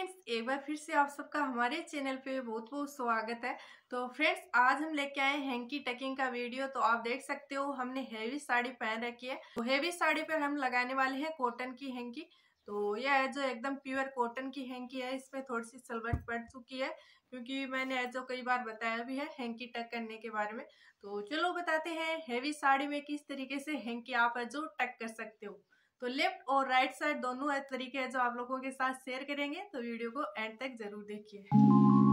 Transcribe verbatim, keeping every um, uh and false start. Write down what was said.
Friends, एक बार फिर से आप सबका हमारे चैनल पे बहुत बहुत स्वागत है। तो फ्रेंड्स, आज हम लेके आए हैंकी टकिंग का वीडियो। तो आप देख सकते हो हमने हेवी साड़ी पहन रखी है। तो हेवी साड़ी पर हम लगाने वाले हैं कॉटन की हैंकी। तो यह है जो एकदम प्योर कॉटन की हैंकी है। इसमें थोड़ी सी सिलवट पड़ चुकी है क्योंकि मैंने जो कई बार बताया भी है हैंकी टक करने के बारे में। तो चलो बताते हैं हैवी साड़ी में किस तरीके से हैंकी आप जो टक कर सकते हो। तो लेफ्ट और राइट साइड दोनों तरीके हैं जो आप लोगों के साथ शेयर करेंगे, तो वीडियो को एंड तक जरूर देखिए।